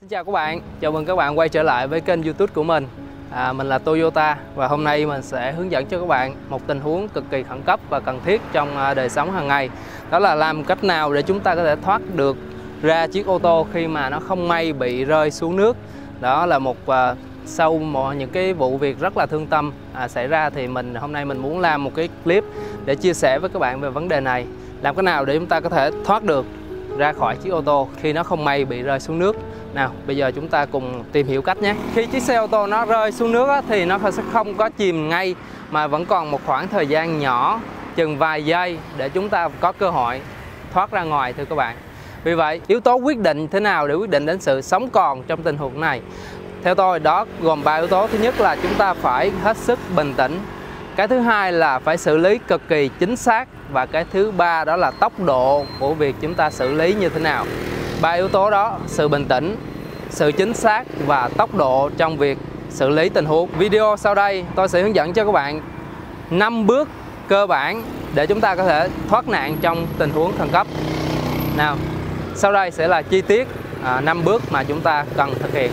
chào các bạn, chào mừng các bạn quay trở lại với kênh YouTube của mình. Mình là Toyota và hôm nay mình sẽ hướng dẫn cho các bạn một tình huống cực kỳ khẩn cấp và cần thiết trong đời sống hàng ngày. Đó là làm cách nào để chúng ta có thể thoát được ra chiếc ô tô khi mà nó không may bị rơi xuống nước. Đó là sau những cái vụ việc rất là thương tâm xảy ra thì hôm nay mình muốn làm một cái clip để chia sẻ với các bạn về vấn đề này. Làm cách nào để chúng ta có thể thoát được ra khỏi chiếc ô tô khi nó không may bị rơi xuống nước. Nào, bây giờ chúng ta cùng tìm hiểu cách nhé. Khi chiếc xe ô tô nó rơi xuống nước thì nó sẽ không có chìm ngay, mà vẫn còn một khoảng thời gian nhỏ, chừng vài giây để chúng ta có cơ hội thoát ra ngoài thưa các bạn. Vì vậy, yếu tố quyết định thế nào để quyết định đến sự sống còn trong tình huống này? Theo tôi, đó gồm 3 yếu tố. Thứ nhất là chúng ta phải hết sức bình tĩnh. Cái thứ hai là phải xử lý cực kỳ chính xác. Và cái thứ ba đó là tốc độ của việc chúng ta xử lý như thế nào. 3 yếu tố đó, sự bình tĩnh, sự chính xác và tốc độ trong việc xử lý tình huống. Video sau đây tôi sẽ hướng dẫn cho các bạn 5 bước cơ bản để chúng ta có thể thoát nạn trong tình huống khẩn cấp. Nào, sau đây sẽ là chi tiết 5 bước mà chúng ta cần thực hiện.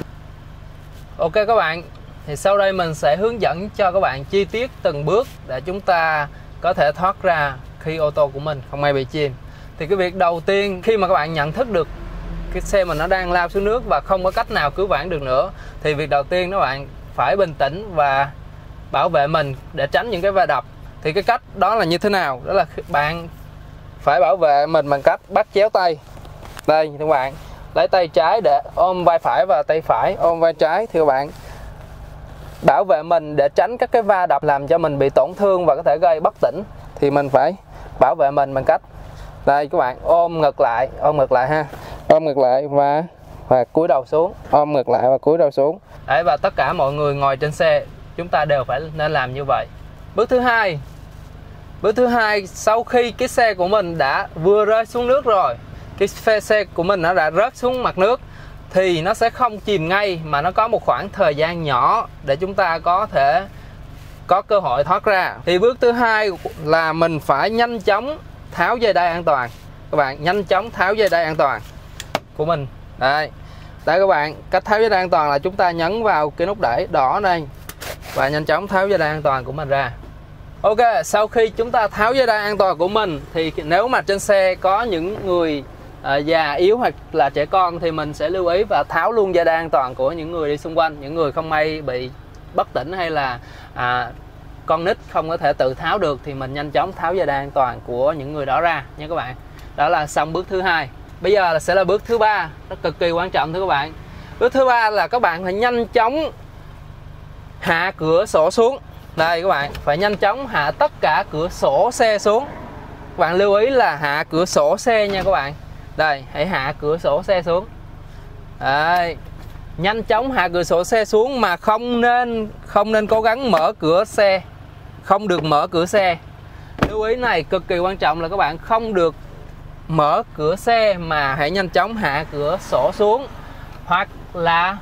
Ok các bạn, thì sau đây mình sẽ hướng dẫn cho các bạn chi tiết từng bước để chúng ta có thể thoát ra khi ô tô của mình không may bị chìm. Thì cái việc đầu tiên khi mà các bạn nhận thức được cái xe mình nó đang lao xuống nước và không có cách nào cứu vãn được nữa, thì việc đầu tiên các bạn phải bình tĩnh và bảo vệ mình để tránh những cái va đập. Thì cái cách đó là như thế nào? Đó là bạn phải bảo vệ mình bằng cách bắt chéo tay. Đây các bạn, lấy tay trái để ôm vai phải và tay phải ôm vai trái thì các bạn bảo vệ mình để tránh các cái va đập làm cho mình bị tổn thương và có thể gây bất tỉnh. Thì mình phải bảo vệ mình bằng cách đây các bạn, ôm ngược lại ha, ôm ngược lại và cúi đầu xuống, ôm ngược lại và cúi đầu xuống. Đấy, và tất cả mọi người ngồi trên xe chúng ta đều phải nên làm như vậy. Bước thứ hai, sau khi cái xe của mình đã vừa rơi xuống nước rồi, cái xe của mình nó đã rớt xuống mặt nước thì nó sẽ không chìm ngay, mà nó có một khoảng thời gian nhỏ để chúng ta có thể có cơ hội thoát ra. Thì bước thứ hai là mình phải nhanh chóng tháo dây đai an toàn. Các bạn nhanh chóng tháo dây đai an toàn của mình. Đây các bạn, cách tháo dây đai an toàn là chúng ta nhấn vào cái nút đẩy đỏ đây và nhanh chóng tháo dây đai an toàn của mình ra. Ok, sau khi chúng ta tháo dây đai an toàn của mình thì nếu mà trên xe có những người già yếu hoặc là trẻ con thì mình sẽ lưu ý và tháo luôn dây đai an toàn của những người đi xung quanh. Những người không may bị bất tỉnh hay là con nít không có thể tự tháo được thì mình nhanh chóng tháo dây đai an toàn của những người đó ra nha các bạn. Đó là xong bước thứ hai. Bây giờ sẽ là bước thứ ba, nó cực kỳ quan trọng thưa các bạn. Bước thứ ba là các bạn phải nhanh chóng hạ cửa sổ xuống. Đây các bạn, phải nhanh chóng hạ tất cả cửa sổ xe xuống. Các bạn lưu ý là hạ cửa sổ xe nha các bạn. Đây, hãy hạ cửa sổ xe xuống. Đây, nhanh chóng hạ cửa sổ xe xuống mà không nên cố gắng mở cửa xe, không được mở cửa xe. Lưu ý này cực kỳ quan trọng là các bạn không được mở cửa xe mà hãy nhanh chóng hạ cửa sổ xuống, hoặc là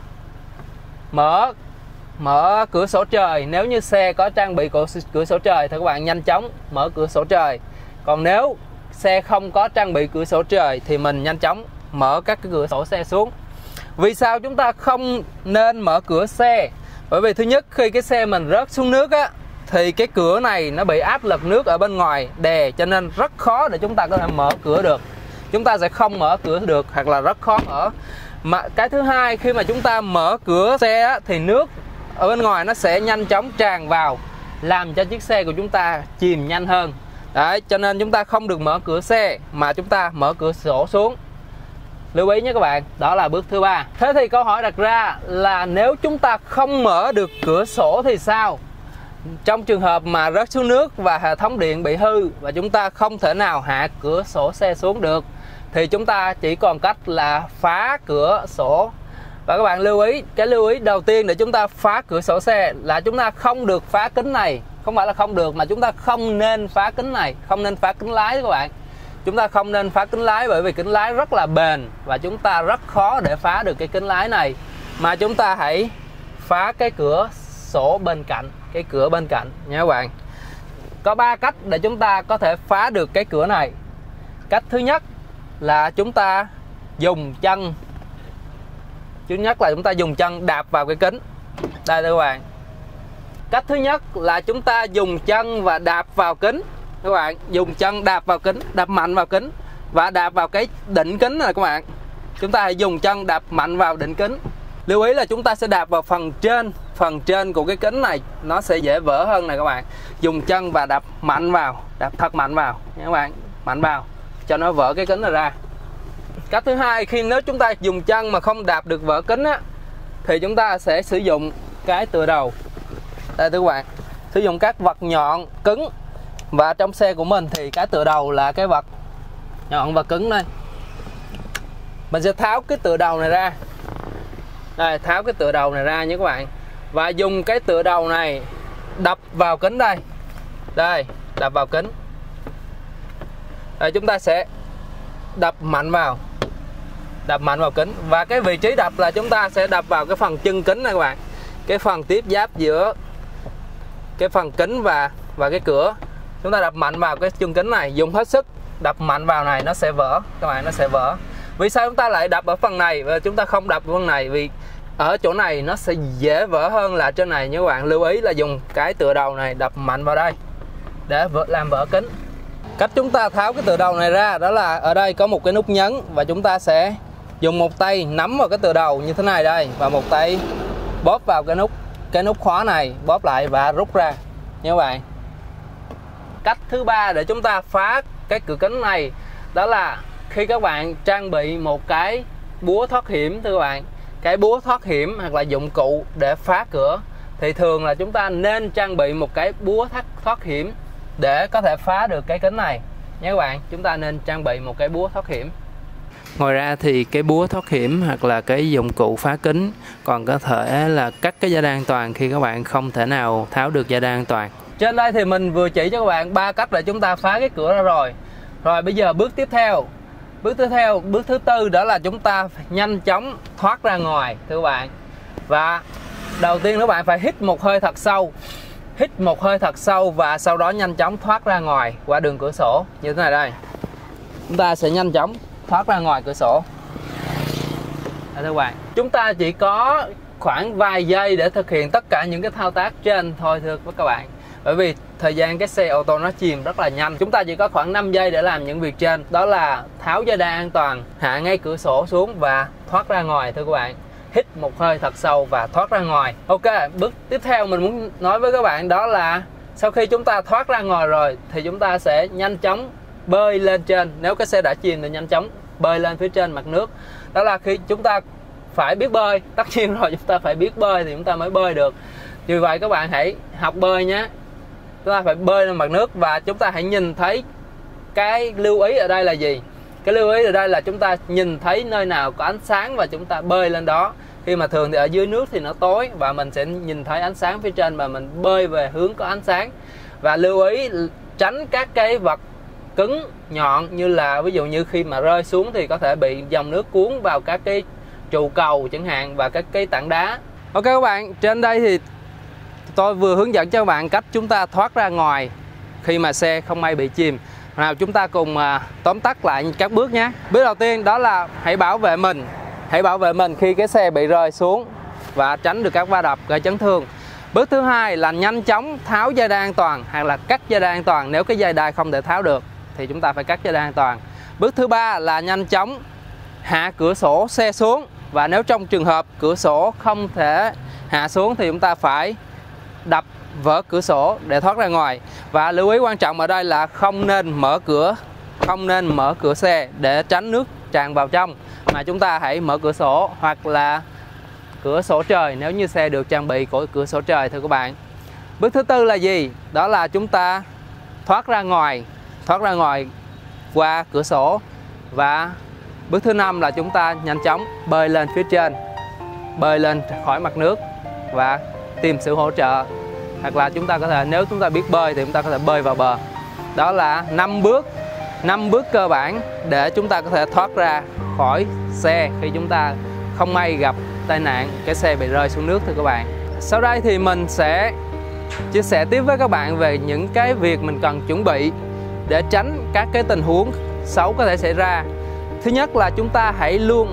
mở cửa sổ trời. Nếu như xe có trang bị cửa sổ trời thì các bạn nhanh chóng mở cửa sổ trời. Còn nếu xe không có trang bị cửa sổ trời thì mình nhanh chóng mở các cái cửa sổ xe xuống. Vì sao chúng ta không nên mở cửa xe? Bởi vì thứ nhất, khi cái xe mình rớt xuống nước thì cái cửa này nó bị áp lực nước ở bên ngoài đè, cho nên rất khó để chúng ta có thể mở cửa được. Chúng ta sẽ không mở cửa được hoặc là rất khó mở. Mà cái thứ hai, khi mà chúng ta mở cửa xe thì nước ở bên ngoài nó sẽ nhanh chóng tràn vào, làm cho chiếc xe của chúng ta chìm nhanh hơn. Đấy, cho nên chúng ta không được mở cửa xe mà chúng ta mở cửa sổ xuống. Lưu ý nhé các bạn, đó là bước thứ ba. Thế thì câu hỏi đặt ra là nếu chúng ta không mở được cửa sổ thì sao? Trong trường hợp mà rớt xuống nước và hệ thống điện bị hư và chúng ta không thể nào hạ cửa sổ xe xuống được thì chúng ta chỉ còn cách là phá cửa sổ. Và các bạn lưu ý, cái lưu ý đầu tiên để chúng ta phá cửa sổ xe là chúng ta không được phá kính này. Không phải là không được, mà chúng ta không nên phá kính này, không nên phá kính lái các bạn. Chúng ta không nên phá kính lái bởi vì kính lái rất là bền và chúng ta rất khó để phá được cái kính lái này. Mà chúng ta hãy phá cái cửa sổ bên cạnh, cái cửa bên cạnh nha các bạn. Có 3 cách để chúng ta có thể phá được cái cửa này. Cách thứ nhất là chúng ta dùng chân Thứ nhất là chúng ta dùng chân đạp vào cái kính. Đây các bạn. Cách thứ nhất là chúng ta dùng chân và đạp vào kính. Các bạn dùng chân đạp vào kính, đạp mạnh vào kính và đạp vào cái đỉnh kính này các bạn. Chúng ta hãy dùng chân đạp mạnh vào đỉnh kính. Lưu ý là chúng ta sẽ đạp vào phần trên của cái kính này, nó sẽ dễ vỡ hơn này các bạn. Dùng chân và đạp mạnh vào, đạp thật mạnh vào nha các bạn, mạnh vào cho nó vỡ cái kính này ra. Cách thứ hai, nếu chúng ta dùng chân mà không đạp được vỡ kính á, thì chúng ta sẽ sử dụng cái tựa đầu. Đây các bạn, sử dụng các vật nhọn cứng, và trong xe của mình thì cái tựa đầu là cái vật nhọn và cứng đây. Mình sẽ tháo cái tựa đầu này ra. Đây, tháo cái tựa đầu này ra nha các bạn. Và dùng cái tựa đầu này đập vào kính đây. Đây, đập vào kính. Đây, chúng ta sẽ đập mạnh vào. Đập mạnh vào kính. Và cái vị trí đập là chúng ta sẽ đập vào cái phần chân kính này các bạn. Cái phần tiếp giáp giữa cái phần kính và cái cửa. Chúng ta đập mạnh vào cái chân kính này, dùng hết sức đập mạnh vào này, nó sẽ vỡ các bạn, nó sẽ vỡ. Vì sao chúng ta lại đập ở phần này và chúng ta không đập ở phần này? Vì ở chỗ này nó sẽ dễ vỡ hơn là trên này nha các bạn. Lưu ý là dùng cái tựa đầu này đập mạnh vào đây để làm vỡ kính. Cách chúng ta tháo cái tựa đầu này ra đó là ở đây có một cái nút nhấn, và chúng ta sẽ dùng một tay nắm vào cái tựa đầu như thế này đây, và một tay bóp vào cái nút khóa này, bóp lại và rút ra nha các bạn. Cách thứ ba để chúng ta phá cái cửa kính này đó là khi các bạn trang bị một cái búa thoát hiểm thưa các bạn. Cái búa thoát hiểm hoặc là dụng cụ để phá cửa thì thường là chúng ta nên trang bị một cái búa thoát hiểm để có thể phá được cái kính này nha các bạn. Chúng ta nên trang bị một cái búa thoát hiểm. Ngoài ra thì cái búa thoát hiểm hoặc là cái dụng cụ phá kính còn có thể là cắt cái dây đai an toàn khi các bạn không thể nào tháo được dây đai an toàn. Trên đây thì mình vừa chỉ cho các bạn 3 cách để chúng ta phá cái cửa ra rồi. Rồi bây giờ bước tiếp theo, bước thứ tư đó là chúng ta phải nhanh chóng thoát ra ngoài thưa các bạn. Và đầu tiên các bạn phải hít một hơi thật sâu. Hít một hơi thật sâu và sau đó nhanh chóng thoát ra ngoài qua đường cửa sổ như thế này đây. Chúng ta sẽ nhanh chóng thoát ra ngoài cửa sổ. Đây, thưa các bạn, chúng ta chỉ có khoảng vài giây để thực hiện tất cả những cái thao tác trên thôi thưa các bạn. Bởi vì thời gian cái xe ô tô nó chìm rất là nhanh. Chúng ta chỉ có khoảng 5 giây để làm những việc trên. Đó là tháo dây đai an toàn, hạ ngay cửa sổ xuống và thoát ra ngoài thưa các bạn. Hít một hơi thật sâu và thoát ra ngoài. Ok, bước tiếp theo mình muốn nói với các bạn đó là sau khi chúng ta thoát ra ngoài rồi thì chúng ta sẽ nhanh chóng bơi lên trên. Nếu cái xe đã chìm thì nhanh chóng bơi lên phía trên mặt nước. Đó là khi chúng ta phải biết bơi. Tất nhiên rồi, chúng ta phải biết bơi thì chúng ta mới bơi được. Vì vậy các bạn hãy học bơi nhé. Chúng ta phải bơi lên mặt nước và chúng ta hãy nhìn thấy cái lưu ý ở đây là gì? Cái lưu ý ở đây là chúng ta nhìn thấy nơi nào có ánh sáng và chúng ta bơi lên đó. Khi mà thường thì ở dưới nước thì nó tối và mình sẽ nhìn thấy ánh sáng phía trên và mình bơi về hướng có ánh sáng. Và lưu ý tránh các cái vật cứng nhọn, như là ví dụ như khi mà rơi xuống thì có thể bị dòng nước cuốn vào các cái trụ cầu chẳng hạn và các cái tảng đá. Ok các bạn, trên đây thì tôi vừa hướng dẫn cho các bạn cách chúng ta thoát ra ngoài khi mà xe không may bị chìm. Nào chúng ta cùng tóm tắt lại các bước nhé. Bước đầu tiên đó là hãy bảo vệ mình. Hãy bảo vệ mình khi cái xe bị rơi xuống và tránh được các va đập gây chấn thương. Bước thứ hai là nhanh chóng tháo dây đai an toàn hoặc là cắt dây đai an toàn. Nếu cái dây đai không thể tháo được thì chúng ta phải cắt dây đai an toàn. Bước thứ ba là nhanh chóng hạ cửa sổ xe xuống. Và nếu trong trường hợp cửa sổ không thể hạ xuống thì chúng ta phải đập vỡ cửa sổ để thoát ra ngoài. Và lưu ý quan trọng ở đây là không nên mở cửa xe để tránh nước tràn vào trong, mà chúng ta hãy mở cửa sổ hoặc là cửa sổ trời nếu như xe được trang bị của cửa sổ trời thưa các bạn. Bước thứ tư là gì? Đó là chúng ta thoát ra ngoài qua cửa sổ. Và bước thứ năm là chúng ta nhanh chóng bơi lên phía trên, bơi lên khỏi mặt nước và tìm sự hỗ trợ. Hoặc là chúng ta có thể, nếu chúng ta biết bơi thì chúng ta có thể bơi vào bờ. Đó là 5 bước cơ bản để chúng ta có thể thoát ra khỏi xe khi chúng ta không may gặp tai nạn, cái xe bị rơi xuống nước thưa các bạn. Sau đây thì mình sẽ chia sẻ tiếp với các bạn về những cái việc mình cần chuẩn bị để tránh các cái tình huống xấu có thể xảy ra. Thứ nhất là chúng ta hãy luôn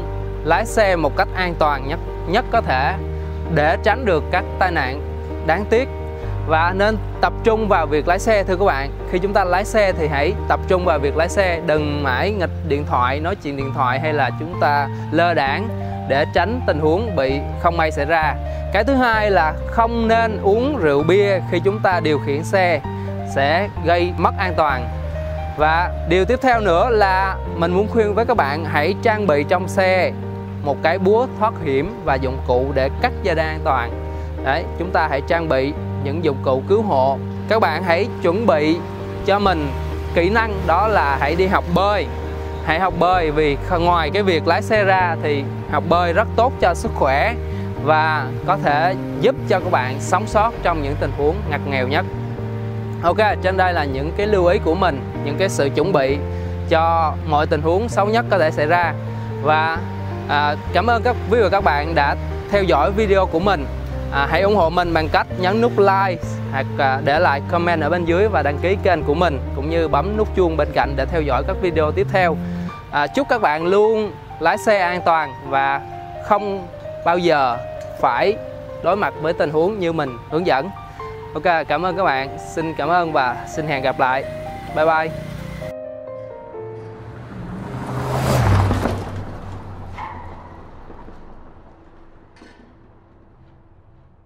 lái xe một cách an toàn nhất có thể để tránh được các tai nạn đáng tiếc. Và nên tập trung vào việc lái xe thưa các bạn. Khi chúng ta lái xe thì hãy tập trung vào việc lái xe, đừng mãi nghịch điện thoại, nói chuyện điện thoại hay là chúng ta lơ đãng để tránh tình huống bị không may xảy ra. Cái thứ hai là không nên uống rượu bia khi chúng ta điều khiển xe, sẽ gây mất an toàn. Và điều tiếp theo nữa là mình muốn khuyên với các bạn hãy trang bị trong xe một cái búa thoát hiểm và dụng cụ để cắt dây đai an toàn. Đấy, chúng ta hãy trang bị những dụng cụ cứu hộ. Các bạn hãy chuẩn bị cho mình kỹ năng, đó là hãy đi học bơi. Hãy học bơi vì ngoài cái việc lái xe ra thì học bơi rất tốt cho sức khỏe và có thể giúp cho các bạn sống sót trong những tình huống ngặt nghèo nhất. Ok, trên đây là những cái lưu ý của mình, những cái sự chuẩn bị cho mọi tình huống xấu nhất có thể xảy ra. Và cảm ơn các quý vị và các bạn đã theo dõi video của mình. Hãy ủng hộ mình bằng cách nhấn nút like hoặc để lại comment ở bên dưới và đăng ký kênh của mình, cũng như bấm nút chuông bên cạnh để theo dõi các video tiếp theo. Chúc các bạn luôn lái xe an toàn và không bao giờ phải đối mặt với tình huống như mình hướng dẫn. Ok, cảm ơn các bạn, xin cảm ơn và xin hẹn gặp lại. Bye bye.